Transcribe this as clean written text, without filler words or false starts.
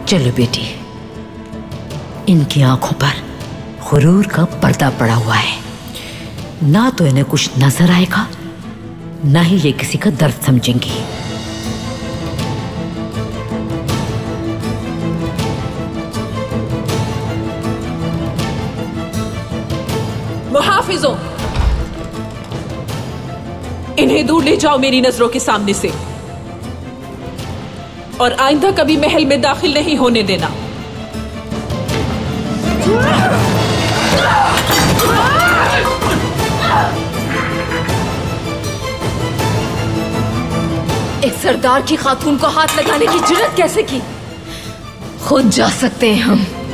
चलो बेटी, इनकी आंखों पर गुरूर का पर्दा पड़ा हुआ है। ना तो इन्हें कुछ नजर आएगा, ना ही ये किसी का दर्द समझेंगी। मुहाफिजों, इन्हें दूर ले जाओ मेरी नजरों के सामने से, और आइंदा कभी महल में दाखिल नहीं होने देना। एक सरदार की खातून को हाथ लगाने की जुर्रत कैसे की? खुद जा सकते हैं हम।